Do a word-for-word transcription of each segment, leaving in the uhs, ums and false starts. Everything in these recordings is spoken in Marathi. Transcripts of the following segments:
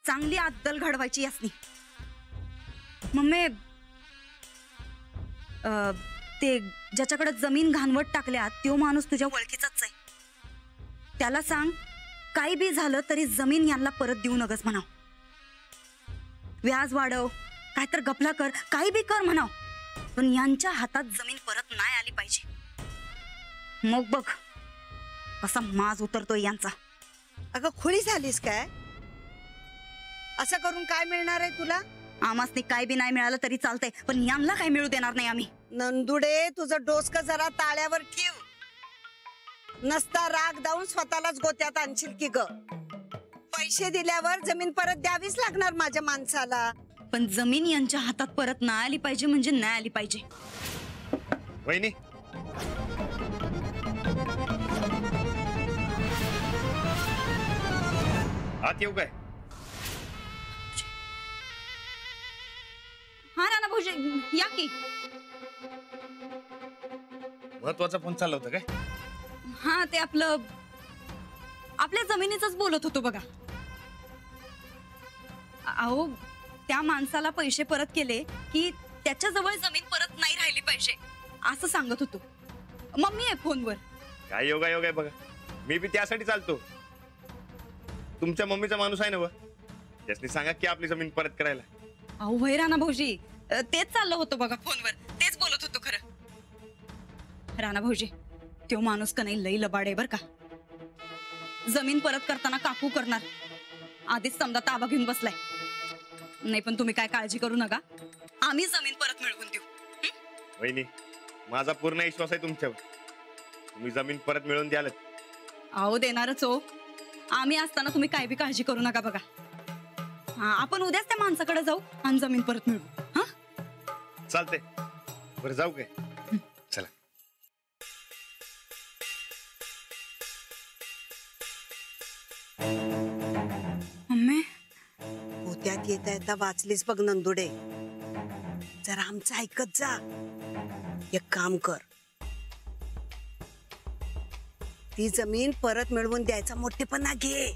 चांगली अद्दल घडवायची यासनी. मम्मी ते ज्याच्याकडे जमीन घाणवट टाकल्या तो माणूस तुझ्या ओळखीचाच आहे. त्याला सांग काही बी झालं तरी जमीन यांना परत देऊ नगस म्हणाव. व्याज वाढव, काय तर गपला कर, काही बी कर म्हणाव, पण यांच्या हातात जमीन परत नाही आली पाहिजे. मग बघ कसा माज उतरतोय यांचा. अगं खुळी झालीस काय? असं करून काय मिळणार आहे तुला? आमासनी काय बी नाही मिळालं तरी चालतंय, पण यांना काय मिळू देणार नाही आम्ही. नंदुडे तुझं डोसक जरा ताळ्यावर ठेव. नसता राग दावून स्वतःलाच गोत्यात आणशील की ग. पैसे दिल्यावर जमीन परत द्यावीच लागणार माझ्या माणसाला. पण जमीन यांच्या हातात परत नाही आली पाहिजे म्हणजे नाही आली पाहिजे. वहिनी आत येऊ काय? हा राणा भाऊजी या की. महत्वाचा फोन चालला होता काय? हा ते आपलं आपल्या जमिनीचंच बोलत होतो बघा. अहो त्या माणसाला पैसे परत केले की त्याच्या जवळ जमीन परत नाही राहिली पाहिजे असं सांगत होतो. मम्मी आहे फोनवर. काय योगा योगा आहे बघा. मी बी त्यासाठी चालतो. तुमच्या मम्मीचा माणूस आहे ना व, त्यासनी सांगा की आपली जमीन परत करायला. अहो होय राणा भाऊजी तेच चाललं होतं बघा फोनवर, तेच बोलत होतो. खरं राणा भाऊजी तो माणूस का नाही लई लबाड आहे बर का. जमीन परत करताना काकू करणार, आधीच समजा ताबा घेऊन बसलाय. नाही पण तुम्ही काय काळजी करू नका, आम्ही जमीन परत मिळवून देऊ. वहिनी माझा पूर्ण विश्वास आहे तुमच्यावर. तुम्ही जमीन परत मिळवून द्याल. अहो देणारच हो. आम्ही असताना तुम्ही काय बी काळजी करू नका बघा. हा आपण उद्याच त्या माणसाकडे जाऊ आणि जमीन परत मिळवू. हा चालते. बरं जाऊ काय? चला. मम्मी गोत्यात येता येता वाचलीस बघ नंदुडे. जरा आमचं ऐकत जा. एक काम कर, ती जमीन परत मिळवून द्यायचा मोठेपणा घे.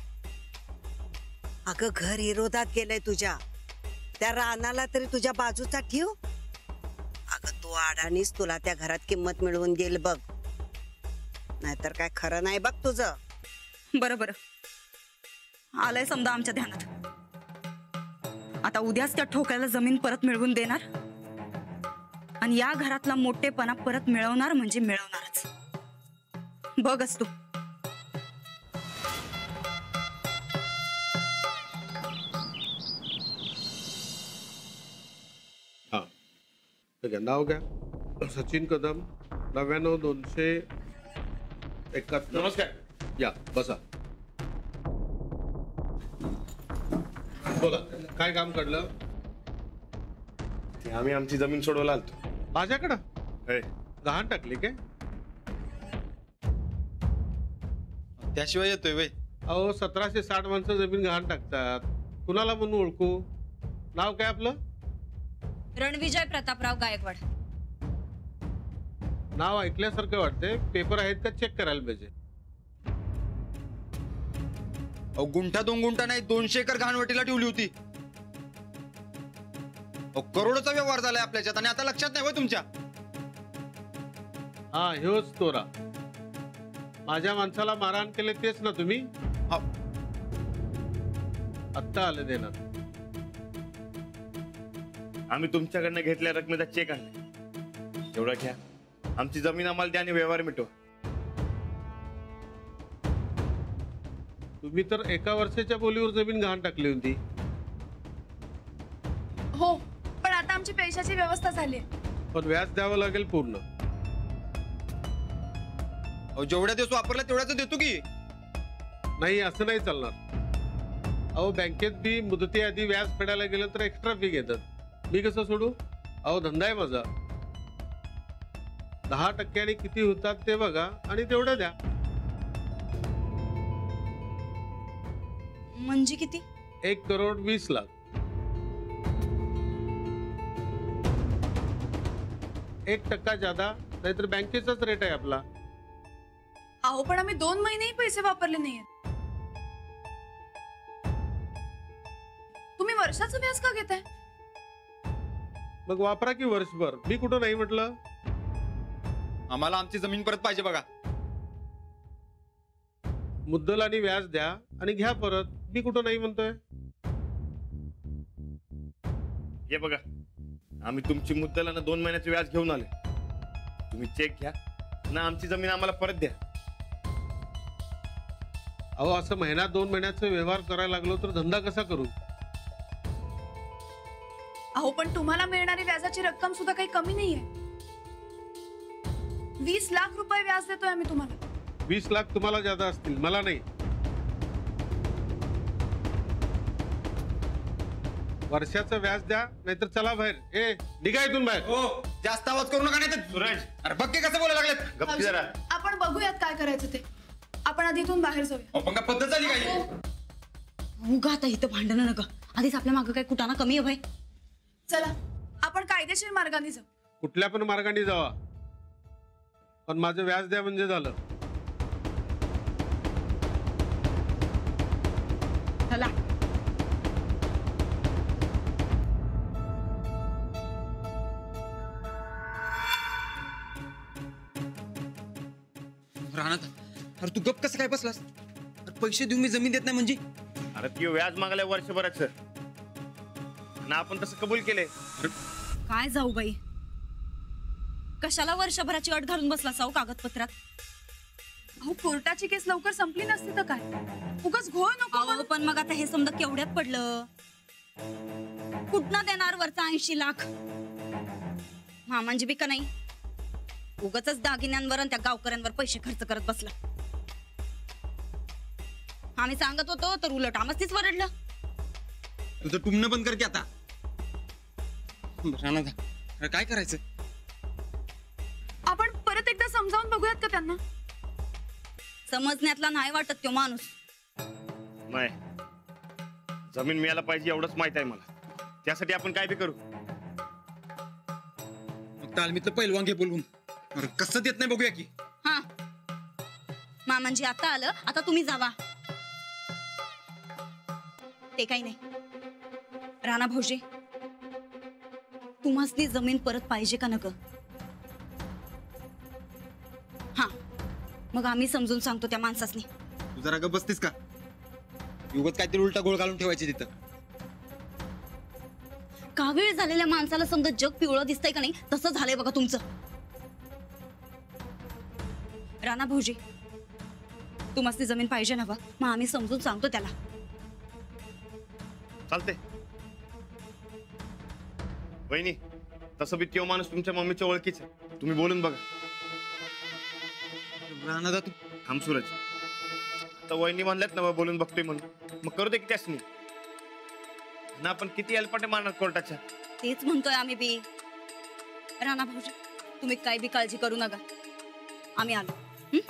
अगं घर विरोधात गेलंय तुझ्या, त्या रानाला तरी तुझ्या बाजूचा ठेव. अगं तू अडाणीच तुला त्या घरात किंमत मिळवून देईल बघ, नाहीतर काय खरं नाही बघ तुझं. बरं बरं आलंय समजा आमच्या ध्यानात. आता उद्याच त्या ठोक्याला जमीन परत मिळवून देणार आणि या घरातला मोठेपणा परत मिळवणार म्हणजे मिळवणारच. बघच तू. हा नाव घ्या. सचिन कदम, नव्याण्णव दोनशे एकाहत्तर. नमस्कार. या बसा. बोला काय काम काढलं? आम्ही आमची जमीन सोडवायला आलतो. माझ्याकडं हे गहाण टाकली काय? त्याशिवाय येतोय वे. अहो सतराशे साठ माणसं जमीन गहाण टाकतात. कुणाला म्हणून ओळखू? नाव काय आपलं? रणविजय प्रतापराव गायकवाड. नाव ऐकल्यासारखं वाटतंय. पेपर आहेत का चेक करायला पाहिजे. अहो गुंठा दोन गुंठा नाही, दोनशे एकर घाणवटीला ठेवली होती. अहो करोडोचा व्यवहार झालाय आपल्याच्यात आणि आता लक्षात नाही होय तुमच्या? हा ह्योच तोरा. माझ्या माणसाला मारहाण केले तेच ना तुम्ही? आत्ता आले देणार. आम्ही तुमच्याकडनं घेतल्या रकमेचा चेक आणला. तेवढा घ्या, आमची जमीन आम्हाला द्या आणि व्यवहार मिटवा. तुम्ही तर एका वर्षाच्या बोलीवर जमीन गहाण टाकली होती. हो पण आता आमची पैशाची व्यवस्था झाली. पण व्याज द्यावं लागेल पूर्ण. अहो जेवढ्या दिवस वापरला तेवढ्याच देतो की. नाही असं नाही चालणार. अहो बँकेत बी मुदती आधी व्याज फेडायला गेलं तर एक्स्ट्रा फी घेतात. मी कसं सोडू? अहो धंदा आहे माझा. दहा टक्क्याने किती होतात ते बघा आणि तेवढं द्या. म्हणजे किती? एक करोड वीस लाख. एक टक्का ज्यादा, नाहीतर बँकेचाच रेट आहे आपला. अहो पण आम्ही दोन महिनेही पैसे वापरले नाहीयेत. वर्षाचं व्याज का घेताय? मग वापरा की वर्षभर, मी कुठं नाही म्हटलं. आम्हाला आमची जमीन परत पाहिजे बघा. मुद्दल आणि व्याज द्या आणि घ्या परत, मी कुठं नाही म्हणतोय. हे बघा, आम्ही तुमची मुद्दल आणि दोन महिन्याचे व्याज घेऊन आले. तुम्ही चेक घ्या ना, आमची जमीन आम्हाला परत द्या. अहो असं महिना दोन महिन्याचे व्यवहार करायला लागलो तर धंदा कसा करू. अहो पण तुम्हाला मिळणारी व्याजाची रक्कम सुद्धा काही कमी नाहीये. वीस लाख रुपये व्याज देतोय आम्ही तुम्हाला. वीस लाख तुम्हाला जादा असतील, मला नाही. वर्षाचं व्याज द्या, नाहीतर चला बाहेर. ए निघा इथून बाहेर. हो, जास्त आवाज करू नका नाही तर. सूरज, अरे बघ की कसं बोलायला लागलेत. गप्पी जरा. आपण बघूयात काय करायचं ते. आपण आधी इथून बाहेर जाऊया. अहो, पण का पद्धत झाली काही. उगा आता इथं भांडणं नका. आधीच आपल्या मागं काय कुटाणा कमी आहे भाई. चला आपण कायदेशीर मार्गाने जाऊ. कुठल्या पण मार्गाने जावा, पण माझं व्याज द्या म्हणजे झालं. चला. राहणार अरे तू गप कसं काय बसलास. अरे पैसे देऊन मी जमीन देत नाही म्हणजे. अरे ती व्याज मागलाय वर्षभराचं ना, आपण तसं कबूल केलंय. काय जाऊ बाई, कशाला वर्षभराची अट घालून बसला साऊ कागदपत्रात. अहो कोर्टाची केस लवकर संपली नसती तर काय. उगाच घोळ नको अहो म्हणून. पण मग आता हे समजा केवढ्यात पडलं. कुठनं देणार वरचा ऐंशी लाख. मामांजी बी का नाही, उगाच दागिन्यांवर आणि त्या गावकऱ्यांवर पैसे खर्च करत बसला. आम्ही सांगत होतो तर उलट आमच तीच वरडलं. तुझं टुमणं बंद कर की आता. राहणार अरे काय करायचं. आपण परत एकदा समजावून बघूयात का त्यांना. समजण्यातला नाही वाटत तो माणूस. नाही, जमीन मिळायला पाहिजे एवढंच माहित आहे मला. त्यासाठी आपण काय बी करू. मग तालमीतलं पैलवान घे बोलवून. अरे कसं देत नाही बघूया की. हा मामांजी आता आलं, आता तुम्ही जावा. ते काही नाही. राणा भाऊजी, तुम्हासनी जमीन परत पाहिजे का नक. हा मग आम्ही समजून सांगतो त्या माणसासनी. तू जरा गप बसतीस का. उगाच काहीतरी उलटा गोळ घालून ठेवायचे तिथं. कावीळ झालेल्या माणसाला समजा जग पिवळं दिसतंय का नाही, तसं झालंय बघा तुमचं. राणा भाऊजी, तुम्हासनी जमीन पाहिजे ना बा, मग आम्ही समजून सांगतो त्याला. चालते वहिनी, तसं बी तो माणूस तुमच्या मम्मीच्या ओळखीच आहे. तुम्ही बोलून बघा. राहणार तू थांब सूरज, आता वहिनी म्हणल्यात ना बा, बोलून बघतोय म्हणून, मग करू दे की त्यासनी ना. आपण किती अल्पाटे मारणार कोर्टाच्या. तेच म्हणतोय आम्ही बी. राणा भाऊजी, तुम्ही काय बी काळजी करू नका, आम्ही आलो. हं?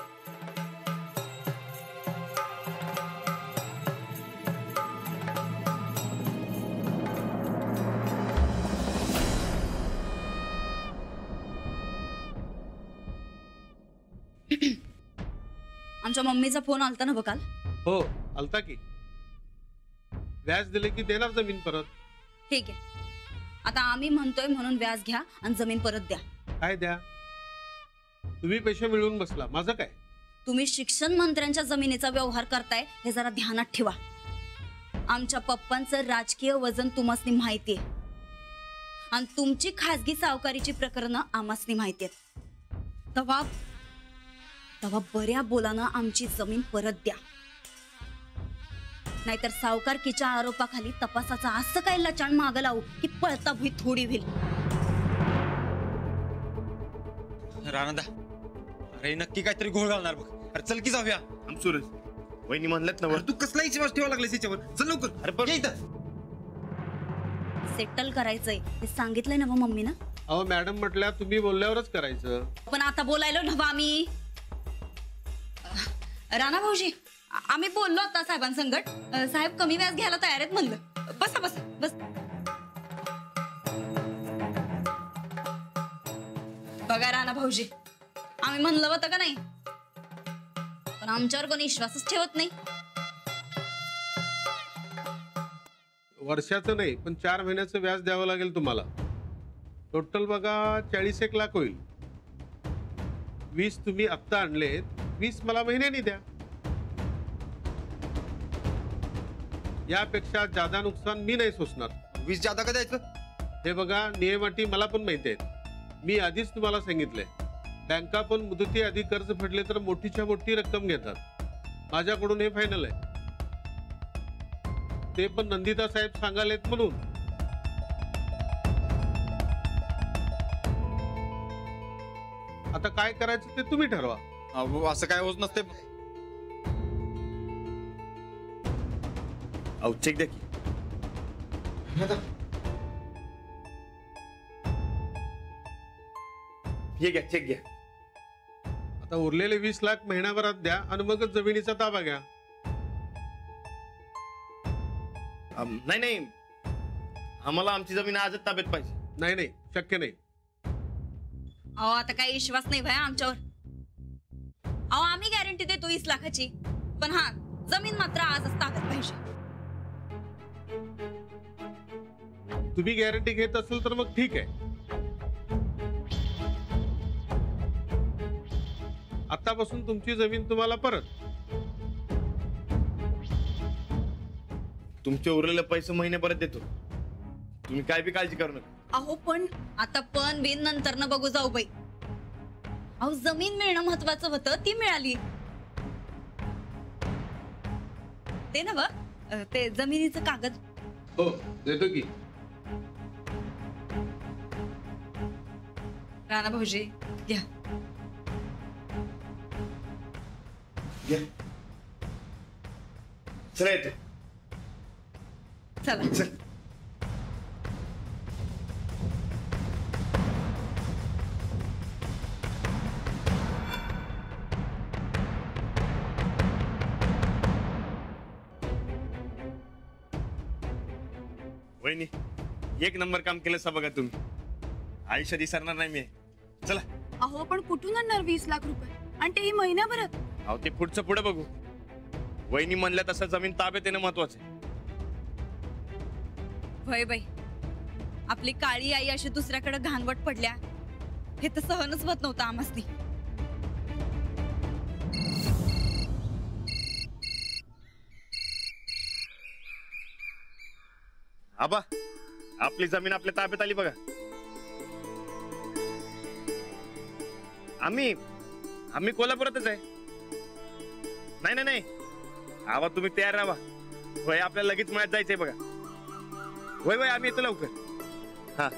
आमच्या मम्मीचा फोन आलता ना बघाल. हो आलता की. व्याज दिले की देणार जमीन परत. ठीक आहे, आता आम्ही म्हणतोय म्हणून व्याज घ्या आणि जमीन परत द्या. काय द्या, तुम्ही पैसे मिळवून बसला, माझं काय. तुम्ही शिक्षण मंत्र्यांच्या जमिनीचा व्यवहार करताय हे जरा ध्यानात ठेवा. आमच्या पप्पांचं राजकीय वजन तुम्हासनी माहितीये आणि तुमची खासगी सावकारीची प्रकरणं आम्हासनी माहिती आहेत. तवा तवा बऱ्या बोलानं आमची जमीन परत द्या, नाहीतर सावकारकीच्या आरोपाखाली तपासाचा असं काय लचाण मागं लावू की पळता भुई थोडी होईल. राणा अरे नक्की काहीतरी घोळ घालणार बघ. अरे चल की जाऊया. थांब सूरज, वहिनी म्हणल्यात ना वर. अरे तू कसला विश्वास ठेवा लागलास याच्यावर. चल लवकर. अरे बरं. ये इथं. सेटल करायचंय हे सांगितलंय ना मम्मी ना. अहो मॅडम म्हटल्या तुम्ही बोलल्यावरच करायचं. पण आता बोलायलो ना आम्ही. राणा भाऊजी, आ- आम्ही बोललो आता साहेबांसंगट. अ, साहेब कमी व्याज घ्यायला तयार आहेत म्हणलं. बसा बसा बस. बघा राणा भाऊजी, आम्ही म्हणलं होतं का नाही, पण आमच्यावर कोणी विश्वासच ठेवत नाही. वर्षाचं नाही पण चार महिन्याचं व्याज द्यावं लागेल तुम्हाला. टोटल बघा चाळीस एक लाख होईल. वीस तुम्ही आत्ता आणलेत, वीस मला महिन्यानी द्या. यापेक्षा जादा नुकसान मी नाही सोसणार. वीस जादा का द्यायचं? हे बघा नियमाटी मला पण माहिती आहेत. मी आधीच तुम्हाला सांगितलंय, बँका पण मुदती आधी कर्ज फेडले तर मोठीच्या मोठी रक्कम घेतात. माझ्याकडून हे फायनल आहे. ते पण नंदिता साहेब सांगालेत म्हणून. आता काय करायचं ते तुम्ही ठरवा. अहो, असं काय होत नसते. अहो चेक द्या की. हे घ्या चेक घ्या. आता उरलेले वीस लाख महिन्याभरात द्या आणि मगच जमिनीचा ताबा घ्या. अम, नाही नाही आम्हाला आमची जमीन आजच ताब्यात पाहिजे. नाही नाही शक्य नाही. अहो आता काही विश्वास नाही भाई आमच्यावर. अहो आम्ही गॅरंटी देतो वीस लाखाची, पण हा जमीन मात्र आजच ताब्यात पाहिजे. तुम्ही गॅरंटी घेत असेल तर मग ठीक आहे. आतापासून तुमची जमीन तुम्हाला परत. तुमचे उरलेले पैसे महिने परत देतो. तुम्ही काय बी काळजी करू नका. अहो पण आता पण बिन नंतर न बघू जाऊ बाई. अहो जमीन मिळणं महत्वाचं होतं, ती मिळाली. ते ना व ते जमिनीचं कागद. हो देतो की. राणा भाऊजी घ्या. घ्या. चला येतो. चला. चल. वहिनी एक नंबर काम केलं सा बघा तुम्ही. आयुष्यात विसरणार नाही मी. चला. अहो पण कुठून आणणार वीस लाख रुपये आणि तेही महिन्याभरात? अहो ते पुढचं पुढे बघू. वहिनी म्हणल्या तसं जमीन ताब्यात येणं महत्वाचं आहे. भय बाई, आपली काळी आई अशी दुसऱ्याकडे घाणवट पडल्या हे तर सहनच होत नव्हतं आम्हासनी. आबा आपली जमीन आपल्या ताब्यात आली बघा. आम्ही आम्ही कोल्हापुरातच आहे. नाही नाही नाही आबा तुम्ही तयार राहा. होय आपल्याला लगेच मळ्यात जायचंय बघा. होय होय आम्ही येतो लवकर. हा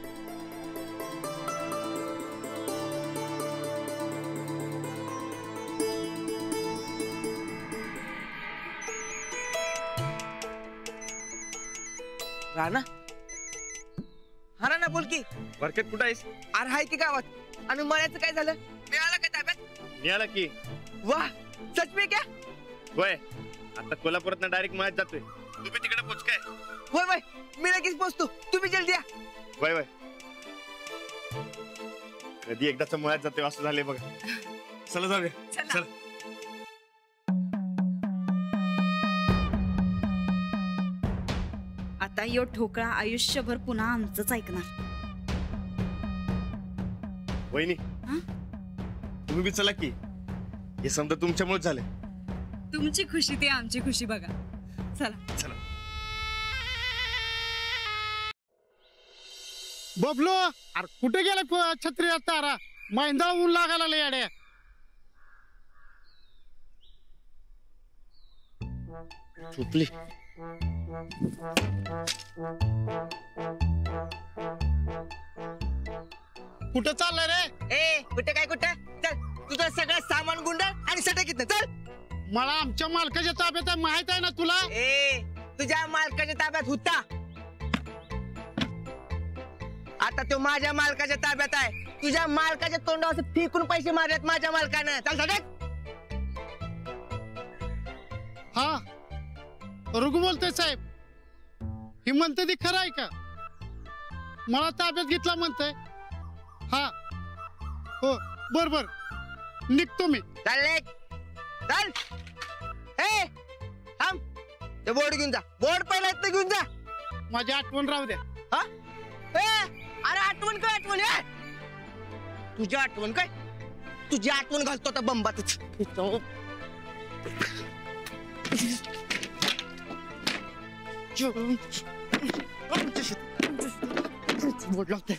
राणा, हा राणा बोल की. बरकत कुठं आहेस? अरे हाय की गावात. आणि मळ्याचं काय झालं? मिळालं काय ताब्यात? मिळाला की. वाह सच में क्या? होय आता कोल्हापुरात डायरेक्ट मळ्यात जातोय. तुम्ही तिकडे पोच काय? होय होय मी लगेच पोचतो. तुम्ही जल्दी या. होय होय कधी एकदाच मळ्यात जातोय असं झालंय बघा. चला जाऊया. चला. आता यो ठोकळा आयुष्यभर पुन्हा आमचंच ऐकणार. वहिनी हा? तुम्ही बी चला की. हे समजा तुमच्यामुळे झाले. तुमची खुशी ती आमची खुशी बघा. चला. चला. बबलो, अरे कुठे गेला प- छत्री तारा? मैंदा ऊन लागायला लागले याड्या. सुटली. कुठं चाललंय रे? ए कुठे काय कुठे? चल तुझं सगळं सामान गुंड आणि सटकीत चल. मला आमच्या मालकाच्या ताब्यात आहे, माहित आहे ना तुला? ए तुझ्या मालकाच्या ताब्यात होता, आता तो माझ्या मालकाच्या ताब्यात आहे. तुझ्या मालकाच्या तोंडावर असं फेकून पैसे मारलेत माझ्या मालकानं. चल सटक. हा रघु बोलतोय साहेब. ही म्हणते ती खरं आहे का? मला ताब्यात घेतला म्हणतंय. हा हो बर बर निघतो मी. चल लेक. चल. ए थांब. ते बोर्ड घेऊन जा. बोर्ड पहिला इथं घेऊन जा. माझी आठवण राहू द्या. हा ए, अरे आठवण काय आठवण आहे तुझी आठवण काय तुझी आठवण घालतो आता बंबातच. बोट लागते.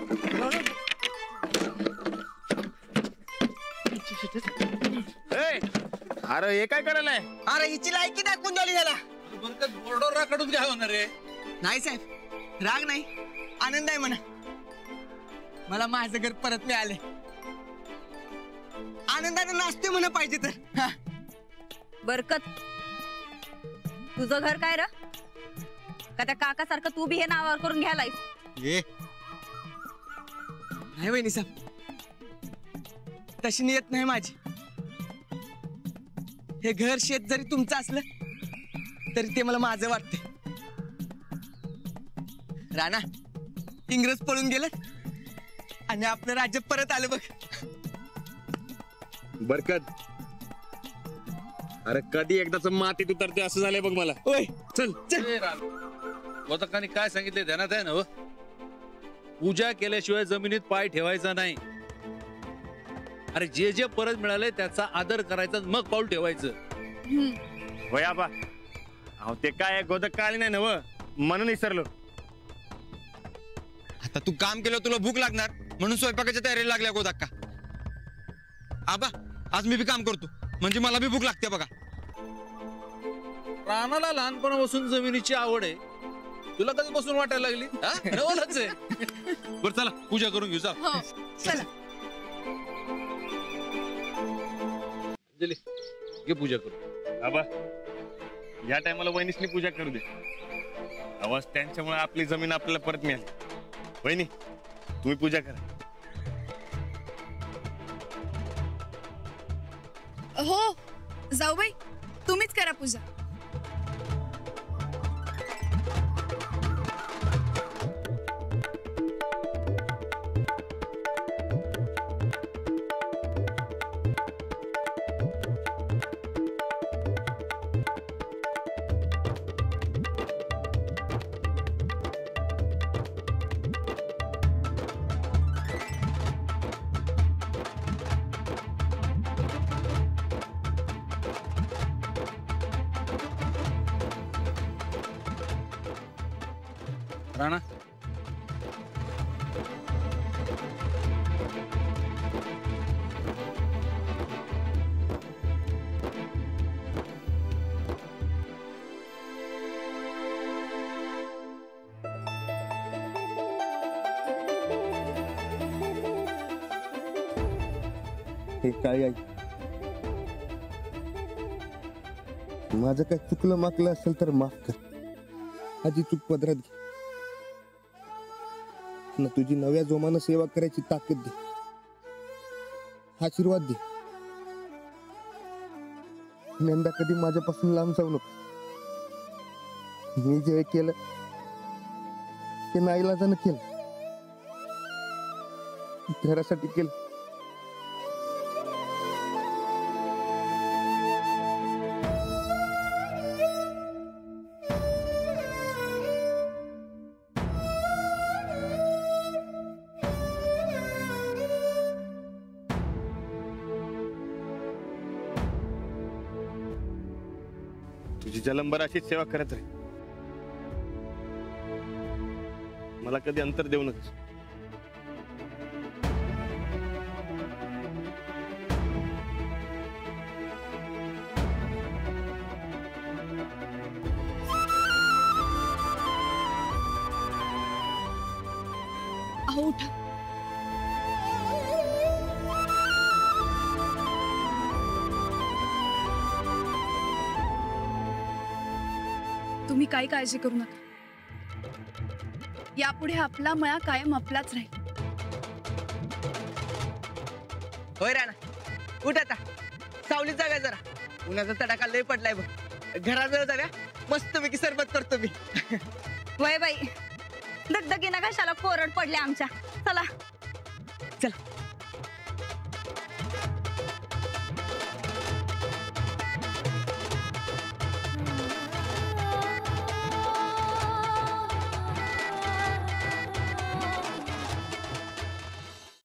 ए, अरे हे काय करायलाय? अरे हिची लायकी दाखवून झाली त्याला. बोर्डवर राखडून घ्या होणार रे. नाही साहेब राग नाही आनंद आहे म्हणा. मला माझं घर परत मिळाले. आनंदाने नाचते म्हणा पाहिजे तर. हा. बरकत, तुझं घर काय र? का त्या काका सारखं तू बी हे नावावर करून घ्यायलायस? ये नाही वहिनी साहेब तशी नियत नाही माझी. हे घर शेत जरी तुमचं असलं तरी ते मला माझं वाटतंय. राणा इंग्रज पळून गेलं आणि आपलं राज्य परत आलं बघ. बरकत, अरे कधी एकदाच मातीत उतरते असं झालंय बघ मला. ओय चल चल. कोतकांनी काय सांगितले ध्यानात आहे ना हो? पूजा केल्याशिवाय जमिनीत पाय ठेवायचा नाही. अरे जे जे परत मिळाले त्याचा आदर करायचा मग पाऊल ठेवायचं. होय आबा. अहो ते काय गोदक काळी नाही ना व, म्हणून विसरलो. आता तू काम केलं तुला भूक लागणार म्हणून स्वयंपाकाच्या तयारीला लागल्या गोदाक्का. आबा आज मी बी काम करतो म्हणजे मला बी भूक लागते बघा. रानाला लहानपणापासून जमिनीची आवड आहे, तुला कधी बसून वाटायला लागली? हा? नवलच आहे. बरं चला पूजा करून घेऊ. जा चला. दिली घे पूजा करू. आबा या टायमाला वहिनीसनी पूजा करू दे. आवाज त्यांच्यामुळे आपली जमीन आपल्याला परत मिळाली. वहिनी तुम्ही पूजा करा. हो जाऊ बाई तुम्हीच करा पूजा. राणा हे काय आहे माझं काय चुकलं माकलं असेल तर माफ कर. आधी चूक पदरात घे ना. तुझी नव्या जोमानं सेवा करायची ताकद दे. आशीर्वाद दे. यंदा कधी माझ्यापासून लांब जाऊ नको. मी जे केलं ते नाईलाजानं केलं, घरासाठी केलं. तुझी जलंबर अशीच सेवा करत राहील. मला कधी अंतर देऊ नकोस. अहो उठा. तुम्ही काही काळजी करू नका. यापुढे आपला मया कायम आपलाच राहील. होय राणा उठ आता. सावलीत जागा जरा. उन्हाचा तडाखा लय पडलाय बघ. घराजवळ जागा मस्तपैकी सरबत करतो मी. वय बाई, दगदगीनं कशाला कोरड पडले आमच्या. चला